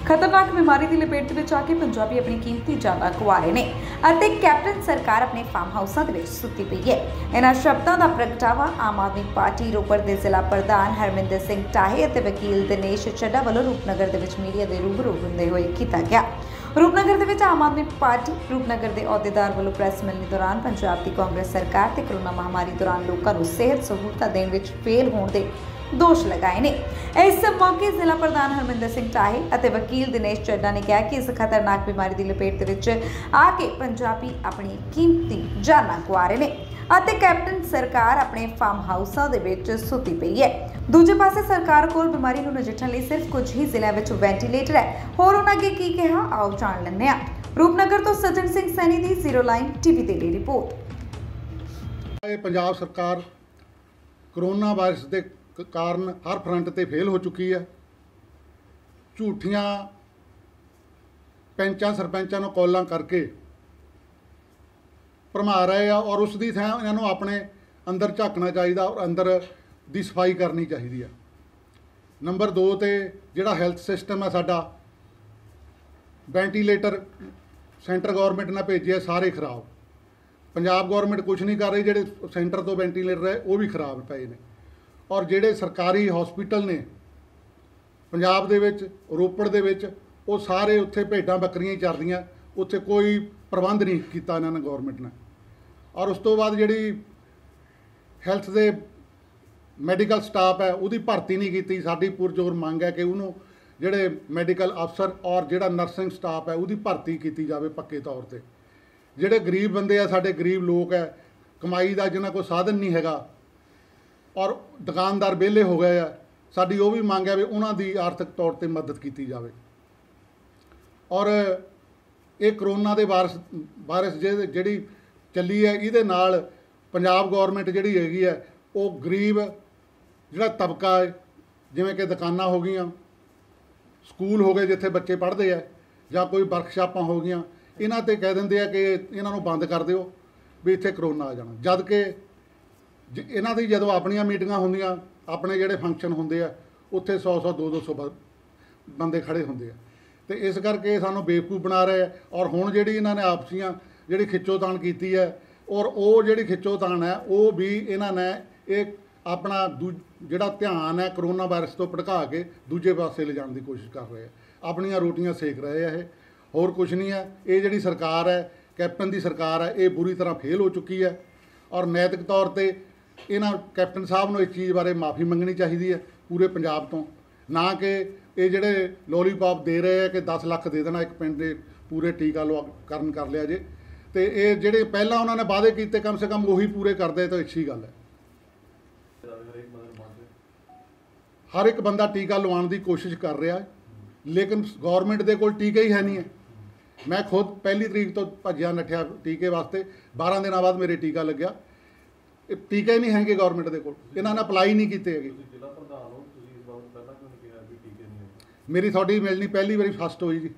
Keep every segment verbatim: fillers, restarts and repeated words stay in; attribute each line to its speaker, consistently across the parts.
Speaker 1: खतरनाक बीमारी की लपेट में आके पंजाबी अपनी कीमती जाना गवा रहे हैं। कैप्टन सरकार अपने फार्म हाउसों के सुती पई है। इन्हां शब्दों का प्रगटावा आम आदमी पार्टी रोपड़ के जिला प्रधान हरमिंदर सिंह टाहे और वकील दिनेश चड्ढा वालों रूपनगर के मीडिया के रूबरू होंदे हुए किया गया। रूपनगर के आम आदमी पार्टी रूपनगर के अहुदेदार वालों प्रेस मिलने दौरान पंजाब की कांग्रेस सरकार ते कोरोना महामारी दौरान लोगों को सेहत सहूलतां देने विच फेल होने के दोष लगाए ने। इस मौके जिला प्रधान हरमिंदर सिंह टाहे और वकील दिनेश चड्ढा ने कहा कि इस खतरनाक बीमारी की लपेट विच आके पंजाबी अपनी कीमती जाना गवा रहे हैं ਅਤੇ कैप्टन सरकार अपने फार्म हाउसों ਦੇ ਵਿੱਚ ਸੁੱਤੀ ਪਈ है। दूजे पासे सरकार कोल बीमारी ਨੂੰ ਨਜਿੱਠਣ ਲਈ सिर्फ कुछ ही ਜ਼ਿਲ੍ਹਿਆਂ ਵਿੱਚ ਵੈਂਟੀਲੇਟਰ है। ਹੋਰ ਉਹਨਾਂ ਅੱਗੇ ਕੀ ਕਿਹਾ ਆਓ ਜਾਣ ਲੈਂਦੇ ਹਾਂ। ਰੂਪਨਗਰ ਤੋਂ ਸੱਜਣ ਸਿੰਘ ਸੈਣੀ ਦੀ ਜ਼ੀਰੋ ਲਾਈਨ ਟੀਵੀ ਦੇ ਲਈ ਰਿਪੋਰਟ।
Speaker 2: ਇਹ ਪੰਜਾਬ ਸਰਕਾਰ ਕੋਰੋਨਾ ਵਾਇਰਸ ਦੇ ਕਾਰਨ ਹਰ ਫਰੰਟ ਤੇ ਫੇਲ ਹੋ ਚੁੱਕੀ ਹੈ। ਝੂਠੀਆਂ ਪੈਂਚਾਂ ਸਰਪੰਚਾਂ ਨੂੰ ਕਾਲਾਂ ਕਰਕੇ भरमा रहे हैं और उसकी थां इन्हों अपने अंदर झाकना चाहिए और अंदर की सफाई करनी चाहिए है। नंबर दो तो जोड़ा हैल्थ सिस्टम है साडा वेंटीलेटर सेंटर गौरमेंट ने भेजे सारे खराब। पंजाब गौरमेंट कुछ नहीं कर रही, जोड़े सेंटर तो वेंटीलेटर है वो भी खराब पे ने। और जोड़े सरकारी हॉस्पिटल ने पंजाब दे विच रोपड़ दे विच वो सारे उत्थे भेडां बकरियां ही चरदियां, उत्थे कोई प्रबंध नहीं किया इन्होंने गौरमेंट ने। और उस तो बाद जी हैल्थ के मैडिकल स्टाफ है उसकी भर्ती नहीं की। साड़ी पुरजोर मंग है कि उन्होंने जोड़े मैडिकल अफसर और जोड़ा नर्सिंग स्टाफ है उसकी भर्ती की जाए पक्के तौर पर। जोड़े गरीब बंदे आ साडे गरीब लोग है कमाई का जिन्होंने कोई साधन नहीं हैगा और दुकानदार विहले हो गए है, साड़ी वो भी मंग है भी उन्होंने आर्थिक तौर पर मदद की जाए। और ये कोरोना के वायरस वायरस जी ਚੱਲੀ है ਇਹਦੇ ਨਾਲ पंजाब गौरमेंट ਜਿਹੜੀ ਹੈਗੀ ਹੈ ਉਹ ਗਰੀਬ ਜਿਹੜਾ ਤਬਕਾ ਹੈ ਜਿਵੇਂ ਕਿ ਦੁਕਾਨਾਂ ਹੋ ਗਈਆਂ, ਸਕੂਲ ਹੋ ਗਏ ਜਿੱਥੇ ਬੱਚੇ ਪੜ੍ਹਦੇ ਆ ਜਾਂ ਕੋਈ ਵਰਕਸ਼ਾਪਾਂ ਹੋ ਗਈਆਂ, ਇਹਨਾਂ ਤੇ ਕਹਿ ਦਿੰਦੇ ਆ ਕਿ ਇਹਨਾਂ ਨੂੰ ਬੰਦ ਕਰ ਦਿਓ ਵੀ ਇੱਥੇ ਕਰੋਨਾ ਆ ਜਾਣਾ। ਜਦ ਕਿ ਇਹਨਾਂ ਦੀ ਜਦੋਂ ਆਪਣੀਆਂ ਮੀਟਿੰਗਾਂ ਹੁੰਦੀਆਂ ਆਪਣੇ ਜਿਹੜੇ ਫੰਕਸ਼ਨ ਹੁੰਦੇ ਆ ਉੱਥੇ ਸੌ ਸੌ ਦੋ ਦੋ ਸੌ ਬੰਦੇ ਖੜੇ ਹੁੰਦੇ ਆ ਤੇ ਇਸ ਕਰਕੇ ਸਾਨੂੰ ਬੇਵਕੂਫ ਬਣਾ ਰਹੇ ਆ। और ਹੁਣ ਜਿਹੜੀ ਇਹਨਾਂ ਨੇ ਆਪਸੀਆਂ ਜਿਹੜੀ ਖਿੱਚੋਤਾਣ ਕੀਤੀ ਹੈ और वो ਜਿਹੜੀ ਖਿੱਚੋਤਾਣ है वो भी इन्होंने एक अपना दू ਜਿਹੜਾ ਧਿਆਨ है करोना वायरस तो भड़का के दूजे पासे ले जाने की कोशिश कर रहे हैं, अपनियां रोटियां सेक रहे हैं। ये होर कुछ नहीं है। ये ਜਿਹੜੀ सरकार है कैप्टन की सरकार है ये बुरी तरह फेल हो चुकी है। और नैतिक तौर पर इन्हां कैप्टन साहब को इस चीज़ बारे माफ़ी मंगनी चाहिए है पूरे पंजाब तो, ना कि ये ਜਿਹੜੇ लोलीपॉप दे रहे हैं कि दस लख दे देना एक पिंड ਦੇ पूरे टीका लवाकरण कर लिया जे तो ये ਜਿਹੜੇ ਪਹਿਲਾਂ उन्होंने वादे किए कम से कम वही पूरे करते तो अच्छी गल है। हर एक बंदा टीका लवाने की कोशिश कर रहा है लेकिन गौरमेंट के कोल टीके ही है नहीं है। मैं खुद पहली तरीक तो भज्या नठिया टीके वास्ते, बारह दिन बाद मेरे टीका लग्या। टीके नहीं है गौरमेंट के कोल, इन्होंने अप्लाई नहीं किए है। मेरी थोड़ी मिलनी पहली बारी फस्ट हुई जी।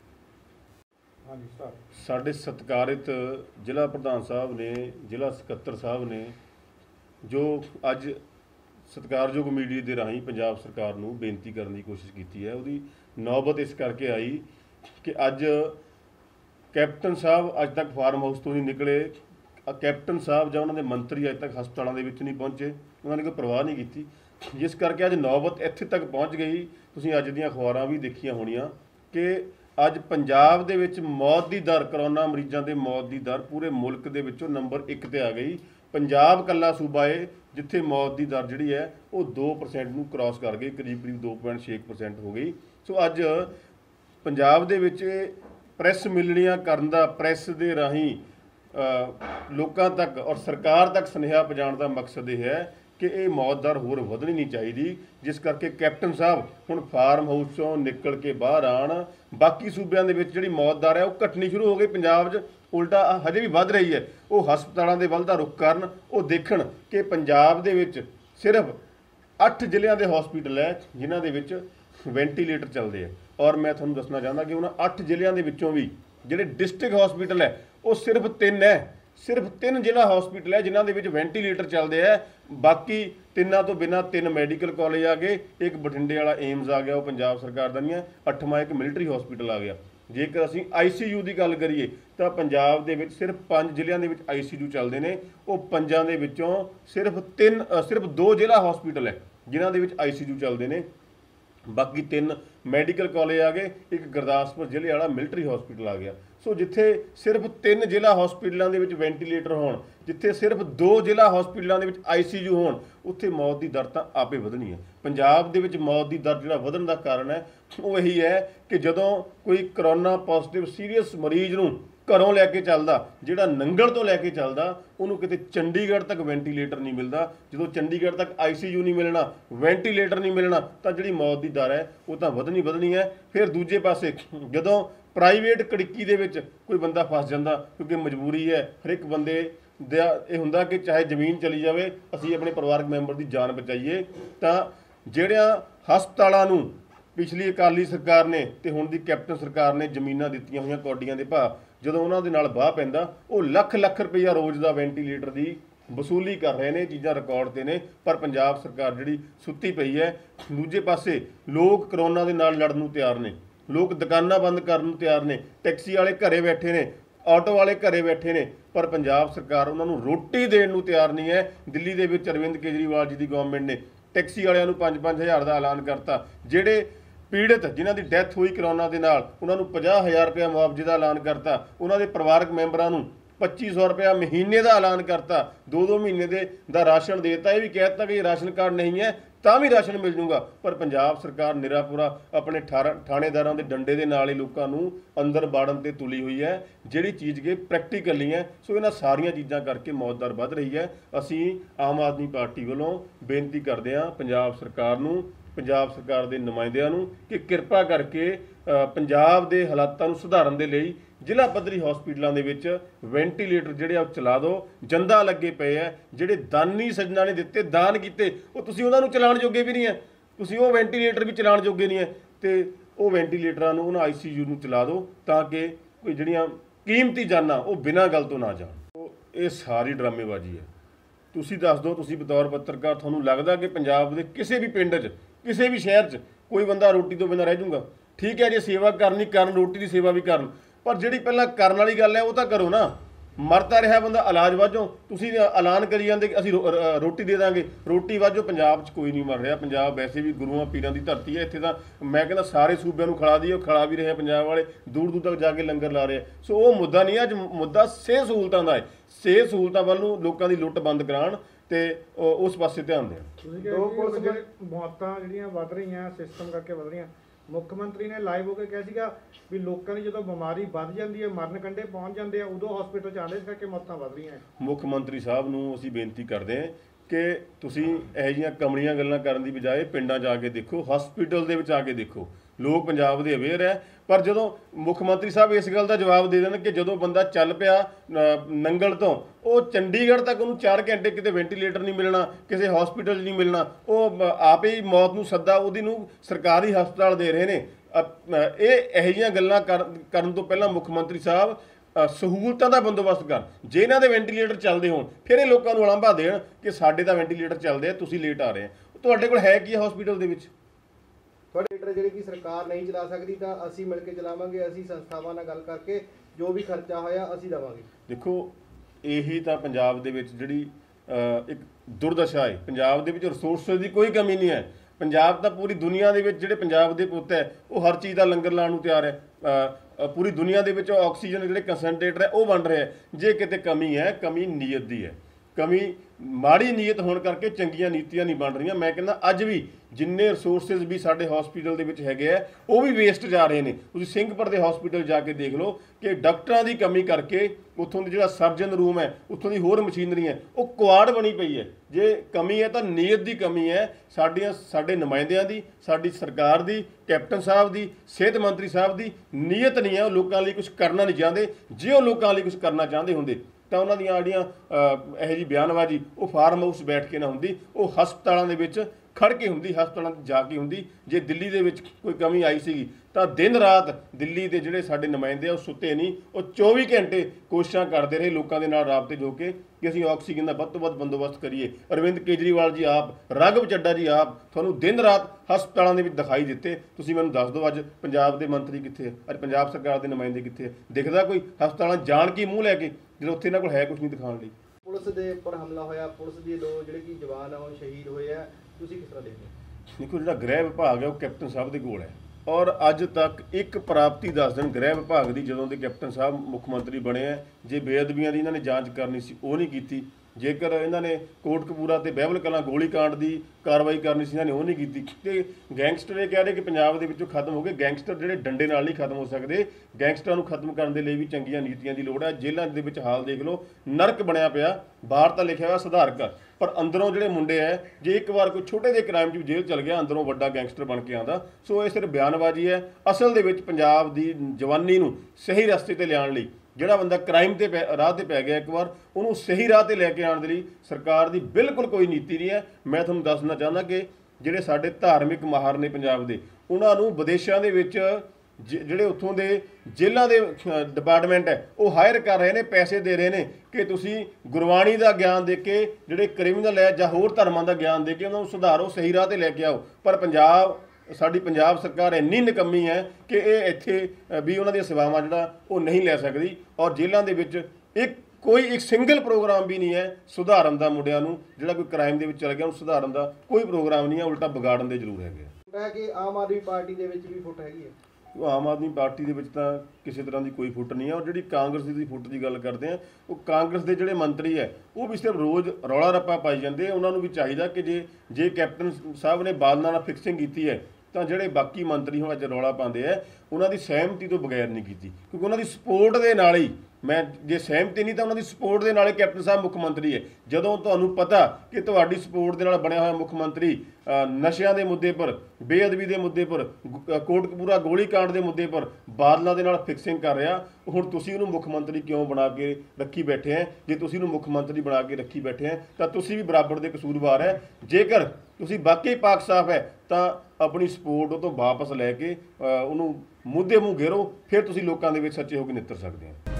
Speaker 3: साढ़े सत्कारित जिला प्रधान साहब ने जिला सकत्तर साहब ने जो अज सत्कारयोग मीडिया के राही पंजाब सरकार नूं बेनती करने की कोशिश की है, उहदी नौबत इस करके आई कि अज कैप्टन साहब अज तक फार्म हाउस तो नहीं निकले, कैप्टन साहब जां उन्हां दे मंत्री अज तक हस्पतालों के नहीं पहुँचे, उन्होंने कोई परवाह नहीं की, जिस करके अज नौबत इत्थे तक पहुँच गई। तुसीं अज दीयां अखबारां भी देखियां होणीआं कि अज पंजाब दे विच मौत की दर करोना मरीजों के मौत की दर पूरे मुल्क दे विचों नंबर एक ते आ गई। पंजाब कल्ला सूबा है जिथे मौत की दर जिहड़ी है वो दो परसेंट नूं क्रॉस कर गई, करीब करीब दो पॉइंट छे परसेंट हो गई। सो अज पंजाब दे विच प्रैस मिलनियां करन दा प्रैस दे राही लोकां तक और सरकार तक सुनेहा पहुंचाउण दा मकसद यह है कि ये मौत दर होर वधनी नहीं चाहिए, जिस करके कैप्टन साहब हुण फार्म हाउस चों निकल के बाहर आण। बाकी सूबਿਆਂ ਦੇ ਵਿੱਚ ਜਿਹੜੀ मौत दर है वो घटनी शुरू हो गई, पंजाब 'ਚ उल्टा हजे भी वध रही है। वो हस्पतालों के वल दा रुख करन, वो देखण कि पंजाब दे विच सिर्फ अठ ਜ਼ਿਲ੍ਹਿਆਂ ਦੇ हॉस्पिटल है जिन्हां दे विच वेंटीलेटर चलते हैं। और मैं तुहानूं दसना चाहता कि उन्हां अठ ਜ਼ਿਲ੍ਹਿਆਂ ਦੇ ਵਿੱਚੋਂ भी ਜਿਹੜੇ डिस्ट्रिक्ट हॉस्पिटल है वो सिर्फ तीन है ਸਿਰਫ ਤਿੰਨ ਜ਼ਿਲ੍ਹਾ ਹਸਪੀਟਲ ਹੈ ਜਿਨ੍ਹਾਂ ਦੇ ਵਿੱਚ ਵੈਂਟੀਲੇਟਰ ਚੱਲਦੇ ਆ। ਬਾਕੀ ਤਿੰਨਾਂ ਤੋਂ ਬਿਨਾਂ ਤਿੰਨ ਮੈਡੀਕਲ ਕਾਲਜ ਆ ਗਏ, ਇੱਕ ਬਠਿੰਡੇ ਵਾਲਾ ਏਮਜ਼ ਆ ਗਿਆ, ਉਹ ਪੰਜਾਬ ਸਰਕਾਰ ਦਾ ਨਹੀਂ ਹੈ, ਅੱਠਵਾਂ ਇੱਕ ਮਿਲਟਰੀ ਹਸਪੀਟਲ ਆ ਗਿਆ। ਜੇਕਰ ਅਸੀਂ ਆਈ ਸੀ ਯੂ ਦੀ ਗੱਲ ਕਰੀਏ ਤਾਂ ਪੰਜਾਬ ਦੇ ਵਿੱਚ ਸਿਰਫ ਪੰਜ ਜ਼ਿਲ੍ਹਿਆਂ ਦੇ ਵਿੱਚ ਆਈ ਸੀ ਯੂ ਚੱਲਦੇ ਨੇ। ਉਹ ਪੰਜਾਂ ਦੇ ਵਿੱਚੋਂ ਸਿਰਫ ਤਿੰਨ ਸਿਰਫ ਦੋ ਜ਼ਿਲ੍ਹਾ ਹਸਪੀਟਲ ਹੈ ਜਿਨ੍ਹਾਂ ਦੇ ਵਿੱਚ ਆਈ ਸੀ ਯੂ ਚੱਲਦੇ ਨੇ। ਬਾਕੀ ਤਿੰਨ ਮੈਡੀਕਲ ਕਾਲਜ ਆ ਗਏ, ਇੱਕ ਗੁਰਦਾਸਪੁਰ ਜ਼ਿਲ੍ਹੇ ਵਾਲਾ ਮਿਲਟਰੀ ਹਸਪੀਟਲ ਆ ਗਿਆ। ਸੋ ਜਿੱਥੇ ਸਿਰਫ ਤਿੰਨ ਜ਼ਿਲ੍ਹਾ ਹਸਪੀਟਲਾਂ ਦੇ ਵਿੱਚ ਵੈਂਟੀਲੇਟਰ ਹੋਣ, ਜਿੱਥੇ ਸਿਰਫ ਦੋ ਜ਼ਿਲ੍ਹਾ ਹਸਪੀਟਲਾਂ ਦੇ ਵਿੱਚ ਆਈ ਸੀ ਯੂ ਹੋਣ, ਉੱਥੇ ਮੌਤ ਦੀ ਦਰ ਤਾਂ ਆਪੇ ਵਧਣੀ ਹੈ। ਪੰਜਾਬ ਦੇ ਵਿੱਚ ਮੌਤ ਦੀ ਦਰ ਜਿਹੜਾ ਵਧਣ ਦਾ ਕਾਰਨ ਹੈ ਉਹ ਇਹੀ ਹੈ ਕਿ ਜਦੋਂ ਕੋਈ ਕਰੋਨਾ ਪੋਜ਼ਿਟਿਵ ਸੀਰੀਅਸ ਮਰੀਜ਼ ਨੂੰ ਘਰੋਂ ਲੈ ਕੇ ਚੱਲਦਾ, ਜਿਹੜਾ ਨੰਗਲ ਤੋਂ ਲੈ ਕੇ ਚੱਲਦਾ, ਉਹਨੂੰ ਕਿਤੇ ਚੰਡੀਗੜ੍ਹ ਤੱਕ ਵੈਂਟੀਲੇਟਰ ਨਹੀਂ ਮਿਲਦਾ। ਜਦੋਂ ਚੰਡੀਗੜ੍ਹ ਤੱਕ ਆਈ ਸੀ ਯੂ ਨਹੀਂ ਮਿਲਣਾ, ਵੈਂਟੀਲੇਟਰ ਨਹੀਂ ਮਿਲਣਾ, ਤਾਂ ਜਿਹੜੀ ਮੌਤ ਦੀ ਦਰ ਹੈ ਉਹ ਤਾਂ ਵਧਣੀ ਵਧਣੀ ਹੈ। ਫਿਰ ਦੂਜੇ ਪਾਸੇ ਜਦੋਂ ਪ੍ਰਾਈਵੇਟ ਕੜਿੱਕੀ ਦੇ ਵਿੱਚ ਕੋਈ ਬੰਦਾ ਫਸ ਜਾਂਦਾ, ਕਿਉਂਕਿ ਮਜਬੂਰੀ ਹੈ, ਹਰ ਇੱਕ ਬੰਦੇ ਦਾ ਇਹ ਹੁੰਦਾ ਕਿ ਚਾਹੇ ਜ਼ਮੀਨ ਚਲੀ ਜਾਵੇ ਅਸੀਂ ਆਪਣੇ ਪਰਿਵਾਰਕ ਮੈਂਬਰ ਦੀ ਜਾਨ ਬਚਾਈਏ, ਤਾਂ ਜਿਹੜਿਆਂ ਹਸਪਤਾਲਾਂ ਨੂੰ ਪਿਛਲੀ ਅਕਾਲੀ ਸਰਕਾਰ ਨੇ ਤੇ ਹੁਣ ਦੀ ਕੈਪਟਨ ਸਰਕਾਰ ਨੇ ਜ਼ਮੀਨਾਂ ਦਿੱਤੀਆਂ ਹੋਈਆਂ ਕੌਡੀਆਂ ਦੇ ਭਾਅ, ਜਦੋਂ ਉਹਨਾਂ ਦੇ ਨਾਲ ਵਾਹ ਪੈਂਦਾ ਉਹ ਲੱਖ ਲੱਖ ਰੁਪਈਆ ਰੋਜ਼ ਦਾ ਵੈਂਟੀਲੇਟਰ ਦੀ ਵਸੂਲੀ ਕਰ ਰਹੇ ਨੇ। ਚੀਜ਼ਾਂ ਰਿਕਾਰਡ ਤੇ ਨੇ, ਪਰ ਪੰਜਾਬ ਸਰਕਾਰ ਜਿਹੜੀ ਸੁੱਤੀ ਪਈ ਹੈ। ਦੂਜੇ ਪਾਸੇ ਲੋਕ ਕਰੋਨਾ ਦੇ ਨਾਲ ਲੜਨ ਨੂੰ ਤਿਆਰ ਨੇ, ਲੋਕ ਦੁਕਾਨਾਂ ਬੰਦ ਕਰਨ ਨੂੰ ਤਿਆਰ ਨੇ, ਟੈਕਸੀ ਵਾਲੇ ਘਰੇ ਬੈਠੇ ਨੇ, ਆਟੋ ਵਾਲੇ ਘਰੇ ਬੈਠੇ ਨੇ, ਪਰ ਪੰਜਾਬ ਸਰਕਾਰ ਉਹਨਾਂ ਨੂੰ ਰੋਟੀ ਦੇਣ ਨੂੰ ਤਿਆਰ ਨਹੀਂ ਹੈ। ਦਿੱਲੀ ਦੇ ਵਿੱਚ ਅਰਵਿੰਦ ਕੇਜਰੀਵਾਲ ਜੀ ਦੀ ਗਵਰਨਮੈਂਟ ਨੇ ਟੈਕਸੀ ਵਾਲਿਆਂ ਨੂੰ ਪੰਜ ਪੰਜ ਹਜ਼ਾਰ ਦਾ ਐਲਾਨ ਕਰਤਾ। ਜਿਹੜੇ ਪੀੜਤ ਜਿਨ੍ਹਾਂ ਦੀ ਡੈਥ ਹੋਈ ਕਰੋਨਾ ਦੇ ਨਾਲ, ਉਹਨਾਂ ਨੂੰ ਪੰਜਾਹ ਹਜ਼ਾਰ ਰੁਪਇਆ ਮੁਆਵਜ਼ੇ ਦਾ ਐਲਾਨ ਕਰਤਾ। ਉਹਨਾਂ ਦੇ ਪਰਿਵਾਰਕ ਮੈਂਬਰਾਂ ਨੂੰ ਪੱਚੀ ਸੌ ਰੁਪਇਆ ਮਹੀਨੇ ਦਾ ਐਲਾਨ ਕਰਤਾ। ਦੋ ਦੋ ਮਹੀਨੇ ਦੇ ਦਾ ਰਾਸ਼ਨ ਦੇ ਦਿੱਤਾ। ਇਹ ਵੀ ਕਹਿ ਦਿੱਤਾ ਕਿ ਰਾਸ਼ਨ ਕਾਰਡ ਨਹੀਂ ਹੈ ਤਾਂ ਵੀ ਰਾਸ਼ਨ ਮਿਲ ਜੂਗਾ, ਪਰ ਪੰਜਾਬ ਸਰਕਾਰ ਨਿਰਾ ਪੂਰਾ ਆਪਣੇ ਥਾਣੇਦਾਰਾਂ ਦੇ ਡੰਡੇ ਦੇ ਨਾਲ ਹੀ ਲੋਕਾਂ ਨੂੰ ਅੰਦਰ ਬਾੜਨ ਤੇ ਤੁਲੀ ਹੋਈ ਹੈ, ਜਿਹੜੀ ਚੀਜ਼ ਕਿ ਪ੍ਰੈਕਟੀਕਲੀ ਹੈ। ਸੋ ਇਹਨਾਂ ਸਾਰੀਆਂ ਚੀਜ਼ਾਂ ਕਰਕੇ ਮੌਤ ਦਰ ਵੱਧ ਰਹੀ ਹੈ। ਅਸੀਂ ਆਮ ਆਦਮੀ ਪਾਰਟੀ ਵੱਲੋਂ ਬੇਨਤੀ ਕਰਦੇ ਹਾਂ ਪੰਜਾਬ ਸਰਕਾਰ ਨੂੰ, ਪੰਜਾਬ ਸਰਕਾਰ ਦੇ ਨੁਮਾਇੰਦਿਆਂ ਨੂੰ ਕਿ ਕਿਰਪਾ ਕਰਕੇ ਪੰਜਾਬ ਦੇ ਹਾਲਾਤਾਂ ਨੂੰ ਸੁਧਾਰਨ ਦੇ ਲਈ ਜ਼ਿਲ੍ਹਾ ਪੱਧਰੀ ਹਸਪੀਟਲਾਂ ਦੇ ਵਿੱਚ ਵੈਂਟੀਲੇਟਰ ਜਿਹੜੇ ਆ ਉਹ ਚਲਾ ਦਿਓ। ਜੰਦਾ ਲੱਗੇ ਪਏ ਆ, ਜਿਹੜੇ ਦਾਨੀ ਸੱਜਣਾ ਨੇ ਦਿੱਤੇ, ਦਾਨ ਕੀਤੇ, ਉਹ ਤੁਸੀਂ ਉਹਨਾਂ ਨੂੰ ਚਲਾਉਣ ਜੋਗੇ ਵੀ ਨਹੀਂ ਹੈ, ਤੁਸੀਂ ਉਹ ਵੈਂਟੀਲੇਟਰ ਵੀ ਚਲਾਉਣ ਜੋਗੇ ਨਹੀਂ ਹੈ, ਤੇ ਉਹ ਵੈਂਟੀਲੇਟਰਾਂ ਨੂੰ ਉਹਨਾਂ ਆਈ ਸੀ ਯੂ ਨੂੰ ਚਲਾ ਦਿਓ ਤਾਂ ਕਿ ਕੋਈ ਜਿਹੜੀਆਂ ਕੀਮਤੀ ਜਾਨਾਂ ਉਹ ਬਿਨਾਂ ਗੱਲ ਤੋਂ ਨਾ ਜਾਣ। ਉਹ ਇਹ ਸਾਰੀ ਡਰਾਮੇਬਾਜ਼ੀ ਹੈ। ਤੁਸੀਂ ਦੱਸ ਦਿਓ, ਤੁਸੀਂ ਬਤੌਰ ਪੱਤਰਕਾਰ ਤੁਹਾਨੂੰ ਲੱਗਦਾ ਕਿ ਪੰਜਾਬ ਦੇ ਕਿਸੇ ਵੀ ਪਿੰਡ 'ਚ, ਕਿਸੇ ਵੀ ਸ਼ਹਿਰ 'ਚ ਕੋਈ ਬੰਦਾ ਰੋਟੀ ਤੋਂ ਬਿਨਾਂ ਰਹਿ ਜਾਊਗਾ? ਠੀਕ ਹੈ, ਜੇ ਸੇਵਾ ਕਰਨੀ ਕਰਨ, ਰੋਟੀ ਦੀ ਸੇਵਾ ਵੀ ਕਰਨ, ਪਰ ਜਿਹੜੀ ਪਹਿਲਾਂ ਕਰਨ ਵਾਲੀ ਗੱਲ ਹੈ ਉਹ ਤਾਂ ਕਰੋ ਨਾ। ਮਰਦਾ ਰਿਹਾ ਬੰਦਾ ਇਲਾਜ ਵਾਜੋਂ, ਤੁਸੀਂ ਐਲਾਨ ਕਰੀ ਜਾਂਦੇ ਕਿ ਅਸੀਂ ਰੋਟੀ ਦੇ ਦਾਂਗੇ। ਰੋਟੀ ਵਾਜੋਂ ਪੰਜਾਬ 'ਚ ਕੋਈ ਨਹੀਂ ਮਰ ਰਿਹਾ। ਪੰਜਾਬ ਵੈਸੇ ਵੀ ਗੁਰੂਆਂ ਪੀਰਾਂ ਦੀ ਧਰਤੀ ਹੈ। ਇੱਥੇ ਤਾਂ ਮੈਂ ਕਹਿੰਦਾ ਸਾਰੇ ਸੂਬਿਆਂ ਨੂੰ ਖਿਲਾ ਦਈਏ, ਉਹ ਖਿਲਾ ਵੀ ਰਹੇ ਪੰਜਾਬ ਵਾਲੇ, ਦੂਰ ਦੂਰ ਤੱਕ ਜਾ ਕੇ ਲੰਗਰ ਲਾ ਰਹੇ। ਸੋ ਉਹ ਮੁੱਦਾ ਨਹੀਂ, ਅੱਜ ਮੁੱਦਾ ਸਿਹਤ ਸਹੂਲਤਾਂ ਦਾ ਹੈ। ਸਿਹਤ ਸਹੂਲਤਾਂ ਵੱਲ ਨੂੰ ਲੋਕਾਂ ਦੀ ਲੁੱਟ ਬੰਦ ਕਰਾਉਣ ਤੇ ਉਸ ਪਾਸੇ ਧਿਆਨ ਦੇਣ।
Speaker 4: ਦੋ ਪੁਲਿਸ ਦੇ ਮੌਤਾਂ ਜਿਹੜੀਆਂ ਵੱਧ ਰਹੀਆਂ ਸਿਸਟਮ ਕਰਕੇ ਵੱਧ ਰਹੀਆਂ, ਮੁੱਖ ਮੰਤਰੀ ਨੇ ਲਾਈਵ ਹੋ ਕੇ ਕਿਹਾ ਸੀਗਾ ਵੀ ਲੋਕਾਂ ਦੀ ਜਦੋਂ ਬਿਮਾਰੀ ਵੱਧ ਜਾਂਦੀ ਹੈ, ਮਰਨ ਕੰਢੇ ਪਹੁੰਚ ਜਾਂਦੇ ਆ, ਉਦੋਂ ਹਸਪੀਟਲ 'ਚ ਆਉਂਦੇ, ਇਸ ਕਰਕੇ ਮੌਤਾਂ ਵੱਧ ਰਹੀਆਂ।
Speaker 3: ਮੁੱਖ ਮੰਤਰੀ ਸਾਹਿਬ ਨੂੰ ਅਸੀਂ ਬੇਨਤੀ ਕਰਦੇ ਹਾਂ ਕਿ ਤੁਸੀਂ ਇਹੋ ਜਿਹੀਆਂ ਕਮਲੀਆਂ ਗੱਲਾਂ ਕਰਨ ਦੀ ਬਜਾਏ ਪਿੰਡਾਂ 'ਚ ਆ ਕੇ ਦੇਖੋ, ਹਸਪੀਟਲ ਦੇ ਵਿੱਚ ਆ ਕੇ ਦੇਖੋ। ਲੋਕ ਪੰਜਾਬ ਦੇ ਅਵੇਅਰ ਹੈ, ਪਰ ਜਦੋਂ ਮੁੱਖ ਮੰਤਰੀ ਸਾਹਿਬ ਇਸ ਗੱਲ ਦਾ ਜਵਾਬ ਦੇ ਦੇਣ ਕਿ ਜਦੋਂ ਬੰਦਾ ਚੱਲ ਪਿਆ ਨੰਗਲ ਤੋਂ, ਉਹ ਚੰਡੀਗੜ੍ਹ ਤੱਕ ਉਹਨੂੰ ਚਾਰ ਘੰਟੇ ਕਿਤੇ ਵੈਂਟੀਲੇਟਰ ਨਹੀਂ ਮਿਲਣਾ, ਕਿਸੇ ਹਸਪੀਟਲ 'ਚ ਨਹੀਂ ਮਿਲਣਾ, ਉਹ ਆਪੇ ਹੀ ਮੌਤ ਨੂੰ ਸੱਦਾ ਉਹਦੀ ਨੂੰ ਸਰਕਾਰੀ ਹਸਪਤਾਲ ਦੇ ਰਹੇ ਨੇ। ਇਹ ਇਹੋ ਜਿਹੀਆਂ ਗੱਲਾਂ ਕਰਨ ਤੋਂ ਪਹਿਲਾਂ ਮੁੱਖ ਮੰਤਰੀ ਸਾਹਿਬ ਸਹੂਲਤਾਂ ਦਾ ਬੰਦੋਬਸਤ ਕਰ। ਜੇ ਇਹਨਾਂ ਦੇ ਵੈਂਟੀਲੇਟਰ ਚੱਲਦੇ ਹੋਣ ਫਿਰ ਇਹ ਲੋਕਾਂ ਨੂੰ ਉਲਾਂਭਾ ਦੇਣ ਕਿ ਸਾਡੇ ਤਾਂ ਵੈਂਟੀਲੇਟਰ ਚੱਲਦੇ ਆ, ਤੁਸੀਂ ਲੇਟ ਆ ਰਹੇ ਆ। ਤੁਹਾਡੇ ਕੋਲ ਹੈ ਕੀ ਹੈ ਹਸਪੀਟਲ ਦੇ ਵਿੱਚ?
Speaker 5: ਵੈਂਟੀਲੇਟਰ ਜਿਹੜੇ ਕਿ ਸਰਕਾਰ ਨਹੀਂ ਚਲਾ ਸਕਦੀ ਤਾਂ ਅਸੀਂ ਮਿਲ ਕੇ ਚਲਾਵਾਂਗੇ। ਅਸੀਂ ਸੰਸਥਾਵਾਂ ਨਾਲ ਗੱਲ ਕਰਕੇ ਜੋ ਵੀ ਖਰਚਾ ਹੋਇਆ ਅਸੀਂ ਦੇਵਾਂਗੇ।
Speaker 3: ਦੇਖੋ, ਇਹੀ ਤਾਂ ਪੰਜਾਬ ਦੇ ਵਿੱਚ ਜਿਹੜੀ ਇੱਕ ਦੁਰਦਸ਼ਾ ਹੈ। ਪੰਜਾਬ ਦੇ ਵਿੱਚ ਰਿਸੋਰਸਿਸ ਦੀ ਕੋਈ ਕਮੀ ਨਹੀਂ ਹੈ। ਪੰਜਾਬ ਤਾਂ ਪੂਰੀ ਦੁਨੀਆ ਦੇ ਵਿੱਚ ਜਿਹੜੇ ਪੰਜਾਬ ਦੇ ਪੁੱਤ ਹੈ ਉਹ ਹਰ ਚੀਜ਼ ਦਾ ਲੰਗਰ ਲਾਉਣ ਨੂੰ ਤਿਆਰ ਹੈ। ਪੂਰੀ ਦੁਨੀਆ ਦੇ ਵਿੱਚ ਆਕਸੀਜਨ ਜਿਹੜੇ ਕੰਸੈਂਟਰੇਟਰ ਹੈ ਉਹ ਬਣ ਰਿਹਾ। ਜੇ ਕਿਤੇ ਕਮੀ ਹੈ, ਕਮੀ ਨੀਅਤ ਦੀ ਹੈ। ਕਮੀ ਮਾੜੀ ਨੀਅਤ ਹੋਣ ਕਰਕੇ ਚੰਗੀਆਂ ਨੀਤੀਆਂ ਨਹੀਂ ਬਣ ਰਹੀਆਂ। ਮੈਂ ਕਹਿੰਦਾ ਅੱਜ ਵੀ ਜਿੰਨੇ ਰਿਸੋਰਸਿਸ ਵੀ ਸਾਡੇ ਹਸਪੀਟਲ ਦੇ ਵਿੱਚ ਹੈਗੇ ਆ ਉਹ ਵੀ ਵੇਸਟ ਜਾ ਰਹੇ ਨੇ। ਤੁਸੀਂ ਸਿੰਘਪੁਰ ਦੇ ਹਸਪੀਟਲ ਜਾ ਕੇ ਦੇਖ ਲਓ ਕਿ ਡਾਕਟਰਾਂ ਦੀ ਕਮੀ ਕਰਕੇ ਉੱਥੋਂ ਦੀ ਜਿਹੜਾ ਸਰਜਨ ਰੂਮ ਹੈ, ਉੱਥੋਂ ਦੀ ਹੋਰ ਮਸ਼ੀਨਰੀ ਹੈ, ਉਹ ਕੁਆੜ ਬਣੀ ਪਈ ਹੈ। ਜੇ ਕਮੀ ਹੈ ਤਾਂ ਨੀਅਤ ਦੀ ਕਮੀ ਹੈ। ਸਾਡੀਆਂ ਸਾਡੇ ਨੁਮਾਇੰਦਿਆਂ ਦੀ, ਸਾਡੀ ਸਰਕਾਰ ਦੀ, ਕੈਪਟਨ ਸਾਹਿਬ ਦੀ, ਸਿਹਤ ਮੰਤਰੀ ਸਾਹਿਬ ਦੀ ਨੀਅਤ ਨਹੀਂ ਹੈ। ਉਹ ਲੋਕਾਂ ਲਈ ਕੁਝ ਕਰਨਾ ਨਹੀਂ ਚਾਹੁੰਦੇ। ਜੇ ਉਹ ਲੋਕਾਂ ਲਈ ਕੁਝ ਕਰਨਾ ਚਾਹੁੰਦੇ ਹੁੰਦੇ ਤਾਂ ਉਹਨਾਂ ਦੀਆਂ ਜਿਹੜੀਆਂ ਇਹੋ ਜਿਹੀ ਬਿਆਨਬਾਜ਼ੀ ਉਹ ਫਾਰਮ ਹਾਊਸ ਬੈਠ ਕੇ ਨਾ ਹੁੰਦੀ, ਉਹ ਹਸਪਤਾਲਾਂ ਦੇ ਵਿੱਚ ਖੜ ਕੇ ਹੁੰਦੀ, ਹਸਪਤਾਲਾਂ 'ਚ ਜਾ ਕੇ ਹੁੰਦੀ। ਜੇ ਦਿੱਲੀ ਦੇ ਵਿੱਚ ਕੋਈ ਕਮੀ ਆਈ ਸੀਗੀ ਤਾਂ ਦਿਨ ਰਾਤ ਦਿੱਲੀ ਦੇ ਜਿਹੜੇ ਸਾਡੇ ਨੁਮਾਇੰਦੇ ਆ ਉਹ ਸੁੱਤੇ ਨਹੀਂ, ਉਹ ਚੌਵੀ ਘੰਟੇ ਕੋਸ਼ਿਸ਼ਾਂ ਕਰਦੇ ਰਹੇ ਲੋਕਾਂ ਦੇ ਨਾਲ ਰਾਬਤੇ ਜੋ ਕੇ ਕਿ ਅਸੀਂ ਆਕਸੀਜਨ ਦਾ ਵੱਧ ਤੋਂ ਵੱਧ ਬੰਦੋਬਸਤ ਕਰੀਏ। ਅਰਵਿੰਦ ਕੇਜਰੀਵਾਲ ਜੀ ਆਪ, ਰਾਘਵ ਚੱਡਾ ਜੀ ਆਪ ਤੁਹਾਨੂੰ ਦਿਨ ਰਾਤ ਹਸਪਤਾਲਾਂ ਦੇ ਵਿੱਚ ਦਿਖਾਈ ਦਿੱਤੇ। ਤੁਸੀਂ ਮੈਨੂੰ ਦੱਸ ਦਿਓ ਅੱਜ ਪੰਜਾਬ ਦੇ ਮੰਤਰੀ ਕਿੱਥੇ, ਅੱਜ ਪੰਜਾਬ ਸਰਕਾਰ ਦੇ ਨੁਮਾਇੰਦੇ ਕਿੱਥੇ? ਦਿਖਦਾ ਕੋਈ ਹਸਪਤਾਲਾਂ ਜਾਣ ਕੀ ਮੂੰਹ ਲੈ ਕੇ ਜਦੋਂ ਉੱਥੇ ਇਹਨਾਂ ਕੋਲ ਹੈ ਕੁਝ ਨਹੀਂ ਦਿਖਾਉਣ ਲਈ?
Speaker 5: ਪੁਲਿਸ ਦੇ ਉੱਪਰ ਹਮਲਾ ਹੋਇਆ, ਪੁਲਿਸ ਦੇ ਦੋ ਜਿਹੜੇ ਕਿ ਜਵਾਨ ਆ ਉਹ ਸ਼ਹੀਦ ਹੋਏ ਆ, ਤੁਸੀਂ ਕਿਸ ਤਰ੍ਹਾਂ ਦੇਖਦੇ ਹੋ?
Speaker 3: ਦੇਖੋ, ਜਿਹੜਾ ਗ੍ਰਹਿ ਵਿਭਾਗ ਹੈ ਉਹ ਕੈਪਟਨ ਸਾਹਿਬ ਦੇ ਕੋਲ ਹੈ ਔਰ ਅੱਜ ਤੱਕ ਇੱਕ ਪ੍ਰਾਪਤੀ ਦੱਸ ਦੇਣ ਗ੍ਰਹਿ ਵਿਭਾਗ ਦੀ ਜਦੋਂ ਦੇ ਕੈਪਟਨ ਸਾਹਿਬ ਮੁੱਖ ਮੰਤਰੀ ਬਣੇ ਆ। ਜੇ ਬੇਅਦਬੀਆਂ ਦੀ ਇਹਨਾਂ ਨੇ ਜਾਂਚ ਕਰਨੀ ਸੀ ਉਹ ਨਹੀਂ ਕੀਤੀ, ਜੇਕਰ ਇਹਨਾਂ ਨੇ ਕੋਟਕਪੂਰਾ ਤੇ ਬਹਿਬਲ ਕਲਾਂ ਗੋਲੀकांड ਦੀ ਕਾਰਵਾਈ ਕਰਨੀ ਸੀ ਇਹਨਾਂ ਨੇ ਉਹ ਨਹੀਂ ਕੀਤੀ। ਤੇ ਗੈਂਗਸਟਰ ਇਹ ਕਹਿ ਰਹੇ ਕਿ ਪੰਜਾਬ ਦੇ ਵਿੱਚੋਂ ਖਤਮ ਹੋ ਗਏ। ਗੈਂਗਸਟਰ ਜਿਹੜੇ ਡੰਡੇ ਨਾਲ ਨਹੀਂ ਖਤਮ ਹੋ ਸਕਦੇ, ਗੈਂਗਸਟਰਾਂ ਨੂੰ ਖਤਮ ਕਰਨ ਦੇ ਲਈ ਵੀ ਚੰਗੀਆਂ ਨੀਤੀਆਂ ਦੀ ਲੋੜ ਹੈ। ਜੇਲ੍ਹਾਂ ਦੇ ਵਿੱਚ ਹਾਲ ਦੇਖ ਲਓ, ਨਰਕ ਬਣਿਆ ਪਿਆ। ਬਾਹਰ ਤਾਂ ਲਿਖਿਆ ਹੋਇਆ ਸੁਧਾਰ ਕਰ, ਪਰ ਅੰਦਰੋਂ ਜਿਹੜੇ ਮੁੰਡੇ ਹੈ, ਜੇ ਇੱਕ ਵਾਰ ਕੋਈ ਛੋਟੇ ਜਿਹੇ ਕ੍ਰਾਈਮ 'ਚ ਵੀ ਜੇਲ੍ਹ ਚਲ ਗਿਆ, ਅੰਦਰੋਂ ਵੱਡਾ ਗੈਂਗਸਟਰ ਬਣ ਕੇ ਆਉਂਦਾ। ਸੋ ਇਹ ਸਿਰਫ ਬਿਆਨਬਾਜ਼ੀ ਹੈ। ਅਸਲ ਦੇ ਵਿੱਚ ਪੰਜਾਬ ਦੀ ਜਵਾਨੀ ਨੂੰ ਸਹੀ ਰਸਤੇ ਤੇ ਲਿਆਉਣ ਲਈ ਜਿਹੜਾ ਬੰਦਾ ਕ੍ਰਾਈਮ ਤੇ ਰਾਹ ਤੇ ਪੈ ਗਿਆ ਇੱਕ ਵਾਰ, ਉਹਨੂੰ ਸਹੀ ਰਾਹ ਤੇ ਲੈ ਕੇ ਆਉਣ ਦੇ ਲਈ ਸਰਕਾਰ ਦੀ ਬਿਲਕੁਲ ਕੋਈ ਨੀਤੀ ਨਹੀਂ ਹੈ। ਮੈਂ ਤੁਹਾਨੂੰ ਦੱਸਣਾ ਚਾਹੁੰਦਾ ਕਿ ਜਿਹੜੇ ਸਾਡੇ ਧਾਰਮਿਕ ਮਾਹਰ ਨੇ ਪੰਜਾਬ ਦੇ, ਉਹਨਾਂ ਨੂੰ ਵਿਦੇਸ਼ਾਂ ਦੇ ਵਿੱਚ ਜਿਹੜੇ ਉੱਥੋਂ ਦੇ ਜੇਲ੍ਹਾਂ ਦੇ ਡਿਪਾਰਟਮੈਂਟ ਹੈ ਉਹ ਹਾਇਰ ਕਰ ਰਹੇ ਨੇ, ਪੈਸੇ ਦੇ ਰਹੇ ਨੇ ਕਿ ਤੁਸੀਂ ਗੁਰਬਾਣੀ ਦਾ ਗਿਆਨ ਦੇ ਕੇ ਜਿਹੜੇ ਕ੍ਰਿਮੀਨਲ ਹੈ ਜਾਂ ਹੋਰ ਧਰਮਾਂ ਦਾ ਗਿਆਨ ਦੇ ਕੇ ਉਹਨਾਂ ਨੂੰ ਸੁਧਾਰੋ, ਸਹੀ ਰਾਹ ਤੇ ਲੈ ਕੇ ਆਓ। ਪਰ ਪੰਜਾਬ ਸਾਡੀ ਪੰਜਾਬ ਸਰਕਾਰ ਇੰਨੀ ਨਿਕੰਮੀ ਹੈ ਕਿ ਇਹ ਇੱਥੇ ਵੀ ਉਹਨਾਂ ਦੀਆਂ ਸੇਵਾਵਾਂ ਜਿਹੜਾ ਉਹ ਨਹੀਂ ਲੈ ਸਕਦੀ। ਔਰ ਜੇਲ੍ਹਾਂ ਦੇ ਵਿੱਚ ਇੱਕ ਕੋਈ ਇੱਕ ਸਿੰਗਲ ਪ੍ਰੋਗਰਾਮ ਵੀ ਨਹੀਂ ਹੈ ਸੁਧਾਰਨ ਦਾ। ਮੁੰਡਿਆਂ ਨੂੰ ਜਿਹੜਾ ਕੋਈ ਕ੍ਰਾਈਮ ਦੇ ਵਿੱਚ ਚਲ ਗਿਆ ਉਹਨੂੰ ਸੁਧਾਰਨ ਦਾ ਕੋਈ ਪ੍ਰੋਗਰਾਮ ਨਹੀਂ ਹੈ, ਉਲਟਾ ਵਿਗਾੜਨ ਦੇ ਜ਼ਰੂਰ ਹੈਗੇ।
Speaker 5: ਹੈ ਕਿ ਆਮ ਆਦਮੀ ਪਾਰਟੀ ਦੇ ਵਿੱਚ ਵੀ ਫੁੱਟ ਹੈਗੀ ਹੈ?
Speaker 3: ਆਮ ਆਦਮੀ ਪਾਰਟੀ ਦੇ ਵਿੱਚ ਤਾਂ ਕਿਸੇ ਤਰ੍ਹਾਂ ਦੀ ਕੋਈ ਫੁੱਟ ਨਹੀਂ ਹੈ। ਔਰ ਜਿਹੜੀ ਕਾਂਗਰਸ ਦੀ ਫੁੱਟ ਦੀ ਗੱਲ ਕਰਦੇ ਆ, ਉਹ ਕਾਂਗਰਸ ਦੇ ਜਿਹੜੇ ਮੰਤਰੀ ਹੈ ਉਹ ਵੀ ਸਿਰਫ ਰੋਜ਼ ਰੌਲਾ ਰੱਪਾ ਪਾਈ ਜਾਂਦੇ। ਉਹਨਾਂ ਨੂੰ ਵੀ ਚਾਹੀਦਾ ਕਿ ਜੇ ਜੇ ਕੈਪਟਨ ਸਾਹਿਬ ਨੇ ਬਾਦਲਾਂ ਨਾਲ ਫਿਕਸਿੰਗ ਕੀਤੀ ਹੈ ਤਾਂ ਜਿਹੜੇ ਬਾਕੀ ਮੰਤਰੀ ਹੁਣ ਅੱਜ ਰੌਲਾ ਪਾਉਂਦੇ ਆ ਉਹਨਾਂ ਦੀ ਸਹਿਮਤੀ ਤੋਂ ਬਗੈਰ ਨਹੀਂ ਕੀਤੀ, ਕਿਉਂਕਿ ਉਹਨਾਂ ਦੀ ਸਪੋਰਟ ਦੇ ਨਾਲ ਹੀ, ਮੈਂ ਜੇ ਸਹਿਮਤੀ ਨਹੀਂ ਤਾਂ ਉਹਨਾਂ ਦੀ ਸਪੋਰਟ ਦੇ ਨਾਲ ਹੀ ਕੈਪਟਨ ਸਾਹਿਬ ਮੁੱਖ ਮੰਤਰੀ ਹੈ। ਜਦੋਂ ਤੁਹਾਨੂੰ ਪਤਾ ਕਿ ਤੁਹਾਡੀ ਸਪੋਰਟ ਦੇ ਨਾਲ ਬਣਿਆ ਹੋਇਆ ਮੁੱਖ ਮੰਤਰੀ ਨਸ਼ਿਆਂ ਦੇ ਮੁੱਦੇ ਪਰ, ਬੇਅਦਬੀ ਦੇ ਮੁੱਦੇ ਪਰ, ਕੋਟਕਪੂਰਾ ਗੋਲੀकांड ਦੇ ਮੁੱਦੇ ਪਰ ਬਾਦਲਾਂ ਦੇ ਨਾਲ ਫਿਕਸਿੰਗ ਕਰ ਰਿਹਾ, ਹੁਣ ਤੁਸੀਂ ਉਹਨੂੰ ਮੁੱਖ ਮੰਤਰੀ ਕਿਉਂ ਬਣਾ ਕੇ ਰੱਖੀ ਬੈਠੇ ਹੈ? ਜੇ ਤੁਸੀਂ ਉਹਨੂੰ ਮੁੱਖ ਮੰਤਰੀ ਬਣਾ ਕੇ ਰੱਖੀ ਬੈਠੇ ਹੈ ਤਾਂ ਤੁਸੀਂ ਵੀ ਬਰਾਬਰ ਦੇ ਕਸੂਰਵਾਰ ਹੈ। ਜੇਕਰ ਤੁਸੀਂ ਵਾਕਈ ਪਾਕ ਸਾਫ਼ ਹੈ ਤਾਂ ਆਪਣੀ ਸਪੋਰਟ ਉਹ ਤੋਂ ਵਾਪਸ ਲੈ ਕੇ ਉਹਨੂੰ ਮੁੱਦੇ ਮੂੰਹ ਘੇਰੋ, ਫਿਰ ਤੁਸੀਂ ਲੋਕਾਂ ਦੇ ਵਿੱਚ ਸੱਚੇ ਹੋ ਕੇ ਨਿੱਤਰ ਸਕਦੇ ਹੋ।